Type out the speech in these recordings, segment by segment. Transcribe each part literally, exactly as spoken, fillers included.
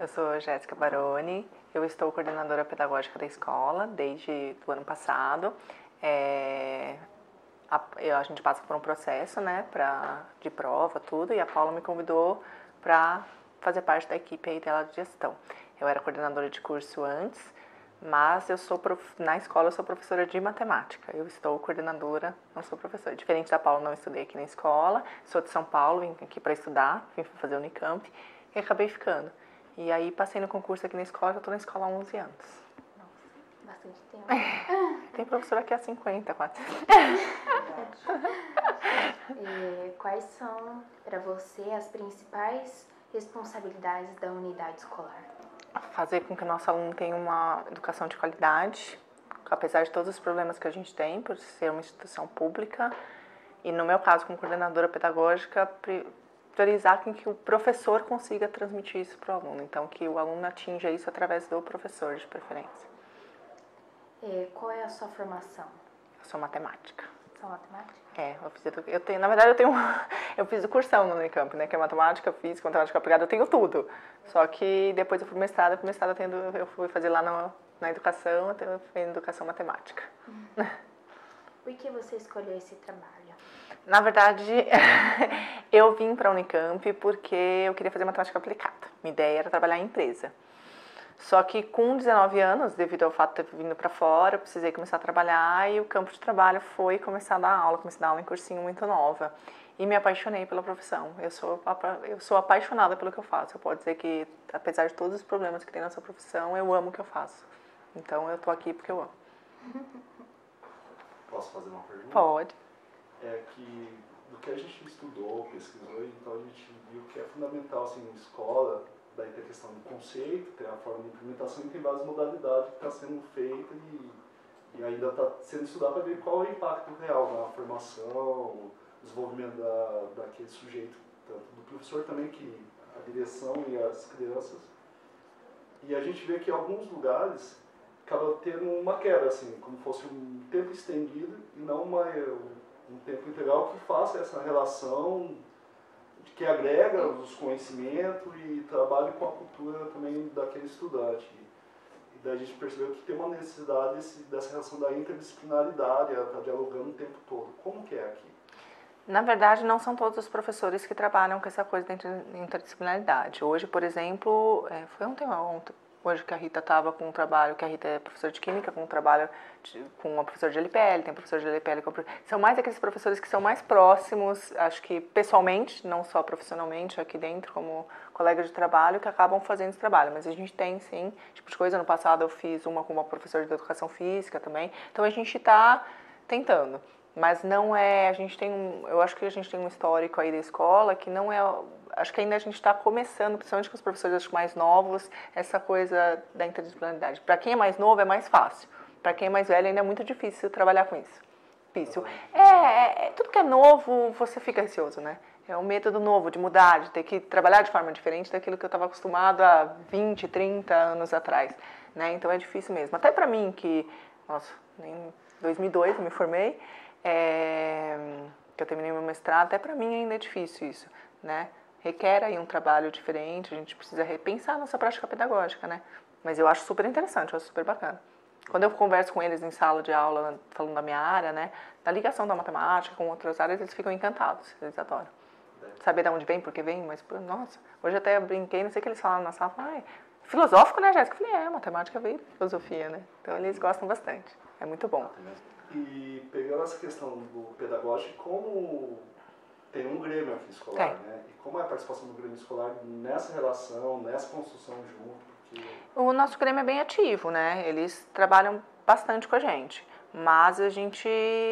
Eu sou Jéssica Baroni, eu estou coordenadora pedagógica da escola desde o ano passado. É, a, eu, a gente passa por um processo, né, pra, de prova, tudo, e a Paula me convidou para fazer parte da equipe aí dela de gestão. Eu era coordenadora de curso antes, mas eu sou prof, na escola eu sou professora de matemática. Eu estou coordenadora, não sou professora. Diferente da Paula, não estudei aqui na escola, sou de São Paulo, vim aqui para estudar, vim fazer Unicamp e acabei ficando. E aí passei no concurso aqui na escola, já estou na escola há onze anos. Nossa, bastante tempo. Tem professora aqui há cinquenta, quase. E quais são, para você, as principais responsabilidades da unidade escolar? Fazer com que o nosso aluno tenha uma educação de qualidade, apesar de todos os problemas que a gente tem, por ser uma instituição pública. E no meu caso, como coordenadora pedagógica, priorizar com que o professor consiga transmitir isso para o aluno. Então, que o aluno atinja isso através do professor, de preferência. E qual é a sua formação? Eu sou matemática. Só matemática? É, eu fiz, eu tenho, na verdade eu tenho, eu fiz o cursão no Unicamp, né, que é matemática, física, matemática aplicada, eu tenho tudo. Só que depois eu fui mestrado, eu mestrado tendo, eu fui fazer lá na, na educação, eu fui em educação matemática. Uhum. Por que você escolheu esse trabalho? Na verdade, eu vim para a Unicamp porque eu queria fazer matemática aplicada. Minha ideia era trabalhar em empresa. Só que com dezenove anos, devido ao fato de ter vindo para fora, eu precisei começar a trabalhar e o campo de trabalho foi começar a dar aula, comecei a dar aula em cursinho muito nova. E me apaixonei pela profissão. Eu sou, eu sou apaixonada pelo que eu faço. Eu posso dizer que, apesar de todos os problemas que tem nessa profissão, eu amo o que eu faço. Então, eu tô aqui porque eu amo. Posso fazer uma pergunta? Pode. É que, do que a gente estudou, pesquisou, então a gente viu que é fundamental, assim, em escola, daí tem a questão do conceito, tem a forma de implementação e tem várias modalidades que está sendo feita e, e ainda está sendo estudado para ver qual é o impacto real na formação, o desenvolvimento da, daquele sujeito, tanto do professor também, que a direção e as crianças. E a gente vê que em alguns lugares acaba tendo uma quebra, assim, como fosse um tempo estendido e não uma, um tempo integral que faça essa relação, que agrega os conhecimentos e trabalhe com a cultura também daquele estudante. E daí a gente percebeu que tem uma necessidade desse, dessa relação da interdisciplinaridade, ela está dialogando o tempo todo. Como que é aqui? Na verdade, não são todos os professores que trabalham com essa coisa da interdisciplinaridade. Hoje, por exemplo, foi ontem, ontem hoje que a Rita estava com um trabalho, que a Rita é professora de Química, com um trabalho de, com uma professora de L P L, tem um professor de L P L, com, são mais aqueles professores que são mais próximos, acho que pessoalmente, não só profissionalmente, aqui dentro, como colegas de trabalho, que acabam fazendo esse trabalho. Mas a gente tem, sim, tipo de coisa. No passado eu fiz uma com uma professora de Educação Física também, então a gente está tentando. Mas não é, a gente tem um, eu acho que a gente tem um histórico aí da escola que não é, acho que ainda a gente está começando, principalmente com os professores acho, mais novos, essa coisa da interdisciplinaridade. Para quem é mais novo é mais fácil, para quem é mais velho ainda é muito difícil trabalhar com isso. Difícil. É, é, tudo que é novo você fica ansioso, né? É o medo do novo, de mudar, de ter que trabalhar de forma diferente daquilo que eu estava acostumado há vinte, trinta anos atrás, né? Então é difícil mesmo. Até para mim que, nossa, em dois mil e dois eu me formei, É, que eu terminei meu mestrado, até para mim ainda é difícil isso, né? Requer aí um trabalho diferente, a gente precisa repensar a nossa prática pedagógica, né? Mas eu acho super interessante, eu acho super bacana. Quando eu converso com eles em sala de aula, falando da minha área, né? Da ligação da matemática com outras áreas, eles ficam encantados, eles adoram. Saber de onde vem, por que vem, mas, nossa, hoje até eu brinquei, não sei o que eles falaram na sala, ah, filosófico, né, Jéssica? Eu falei, é, matemática veio de filosofia, né? Então eles gostam bastante, é muito bom. E pegando essa questão do pedagógico, como tem um grêmio aqui escolar, é. né? E como é a participação do grêmio escolar nessa relação, nessa construção junto? Porque... O nosso grêmio é bem ativo, né? Eles trabalham bastante com a gente, mas a gente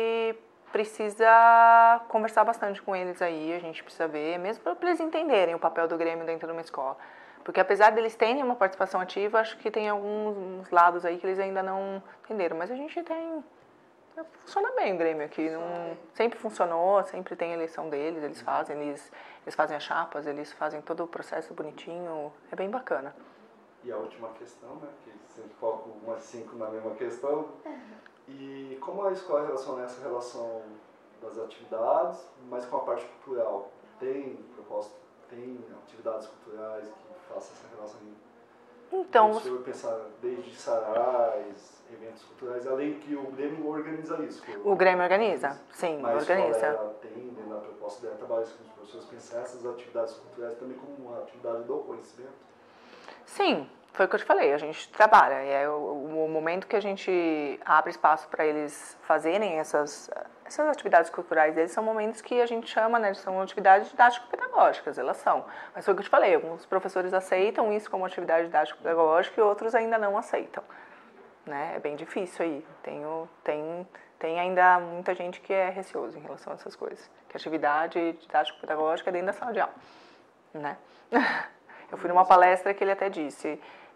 precisa conversar bastante com eles aí, a gente precisa ver, mesmo para eles entenderem o papel do grêmio dentro de uma escola. Porque apesar deles terem uma participação ativa, acho que tem alguns lados aí que eles ainda não entenderam, mas a gente tem... Funciona bem o Grêmio aqui, não, sempre funcionou, sempre tem a eleição deles, eles fazem, eles, eles fazem as chapas, eles fazem todo o processo bonitinho, é bem bacana. E a última questão, né, que sempre foco umas cinco na mesma questão, e como a escola relaciona essa relação das atividades, mas com a parte cultural? Tem proposta, tem atividades culturais que façam essa relação Então, se eu pensar desde sarais, eventos culturais, além que o Grêmio organiza isso. O Grêmio organiza, sim, mas organiza. Ela tem, dentro da proposta dela, trabalha com os professores, pensar essas atividades culturais também como uma atividade do conhecimento? Sim, foi o que eu te falei, a gente trabalha. E é o, o momento que a gente abre espaço para eles fazerem essas, essas atividades culturais deles são momentos que a gente chama, né, são atividades didático-pedagógicas, elas são. Mas foi o que eu te falei, alguns professores aceitam isso como atividade didático-pedagógica e outros ainda não aceitam. Né? É bem difícil aí. Tenho, tem, tem ainda muita gente que é receoso em relação a essas coisas. Que atividade didático-pedagógica é dentro da sala de aula. Né? Eu fui numa palestra que ele até disse,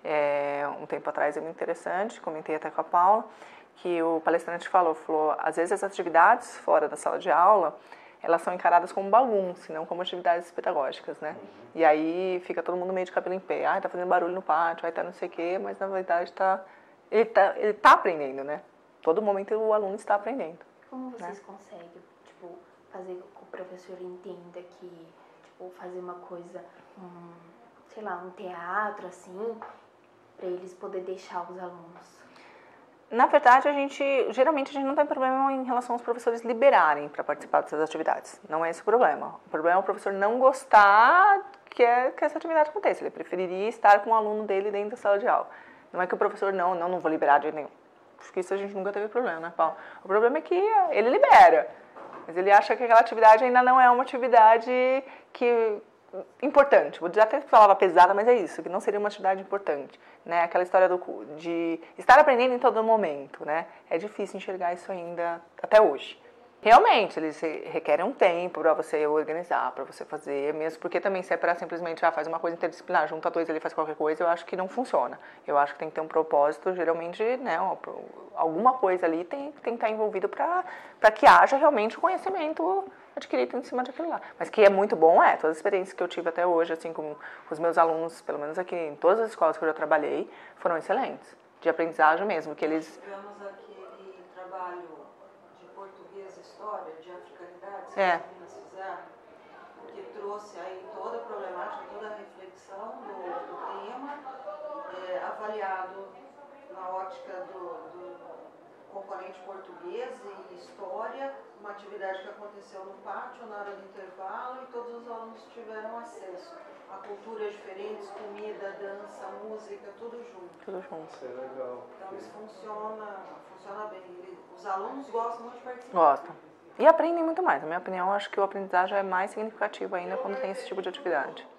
é, um tempo atrás, é muito interessante, comentei até com a Paula, que o palestrante falou, falou, às vezes as atividades fora da sala de aula, elas são encaradas como bagunça, não como atividades pedagógicas, né? E aí fica todo mundo meio de cabelo em pé, ah, tá fazendo barulho no pátio, aí tá não sei o quê, mas na verdade tá, ele tá, ele tá aprendendo, né? Todo momento o aluno está aprendendo. Como vocês né? conseguem, tipo, fazer com que o professor entenda que, tipo, fazer uma coisa, um, sei lá, um teatro, assim, para eles poderem deixar os alunos? Na verdade, a gente, geralmente a gente não tem problema em relação aos professores liberarem para participar dessas atividades. Não é esse o problema. O problema é o professor não gostar que, é, que essa atividade aconteça. Ele preferiria estar com o aluno dele dentro da sala de aula. Não é que o professor, não, não, não vou liberar de jeito nenhum. Porque isso a gente nunca teve problema, né, Paulo? O problema é que ele libera. Mas ele acha que aquela atividade ainda não é uma atividade que... importante, vou dizer até que palavra pesada, mas é isso, que não seria uma atividade importante, né? Aquela história do, de estar aprendendo em todo momento, né? É difícil enxergar isso ainda até hoje. Realmente, eles requerem um tempo para você organizar, para você fazer, mesmo porque também se é para simplesmente, ah, faz uma coisa interdisciplinar, junta dois ali, faz qualquer coisa, eu acho que não funciona. Eu acho que tem que ter um propósito, geralmente, né, alguma coisa ali tem, tem que estar envolvido para que haja realmente o conhecimento adquirido em cima daquilo lá. Mas que é muito bom, é, todas as experiências que eu tive até hoje, assim, com os meus alunos, pelo menos aqui em todas as escolas que eu já trabalhei, foram excelentes, de aprendizagem mesmo, que eles... Tivemos aquele trabalho de português, história, de africanidade, que É. as meninas fizeram, que trouxe aí toda a problemática, toda a reflexão do, do tema, é, avaliado na ótica do, do componente português e história, uma atividade que aconteceu no pátio, na hora do intervalo, e todos os alunos tiveram acesso a culturas diferentes, comida, dança, música, tudo junto. Tudo junto. Isso é legal. Então isso funciona, funciona bem. Ele, os alunos gostam muito de participar. Gostam. E aprendem muito mais. Na minha opinião, acho que o aprendizagem é mais significativo ainda quando tem esse tipo de atividade.